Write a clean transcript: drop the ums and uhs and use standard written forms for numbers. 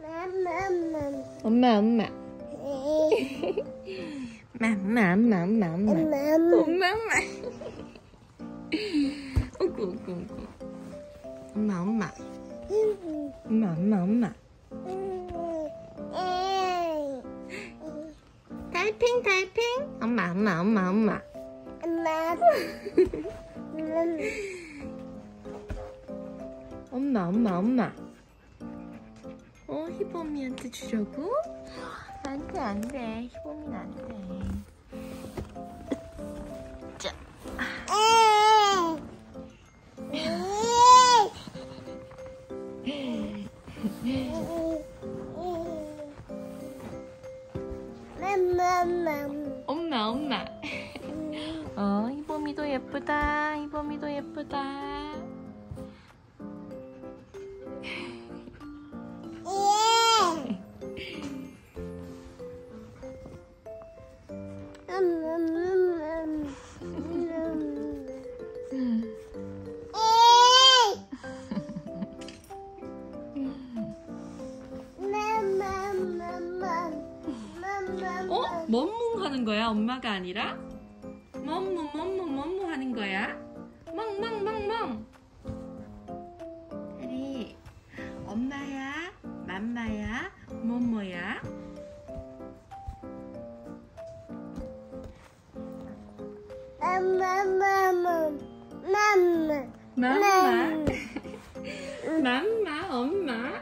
엄마. 엄마. 엄마. 달팽. 엄마. 엄마. 희범이한테 주려고? 안 돼. 희범이는 안 돼. 자. 엄마. 희범이도 예쁘다. 멈뭉 하는 거야? 엄마가 아니라? 멈뭉 하는 거야? 멍. 해리, 엄마야? 맘마야? 뭐야? 맘마, 엄마?